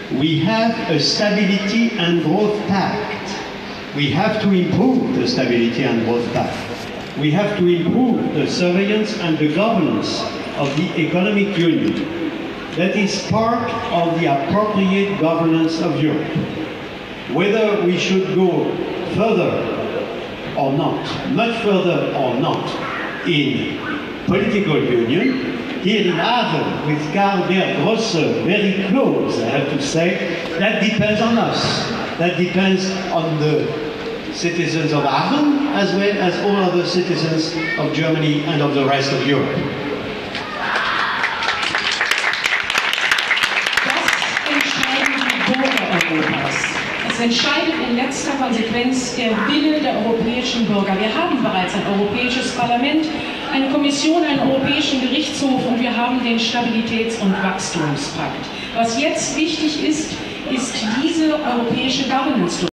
We have a Stability and Growth Pact. We have to improve the Stability and Growth Pact. We have to improve the surveillance and the governance of the economic union. That is part of the appropriate governance of Europe. Whether we should go further or not, much further or not, in political union, here in Aachen, with Karl Geert Grosse very close, I have to say, that depends on us. That depends on the citizens of Aachen, as well as all other citizens of Germany and of the rest of Europe. Es entscheidet in letzter Konsequenz der Wille der europäischen Bürger. Wir haben bereits ein europäisches Parlament, eine Kommission, einen europäischen Gerichtshof und wir haben den Stabilitäts- und Wachstumspakt. Was jetzt wichtig ist, ist diese europäische Governance.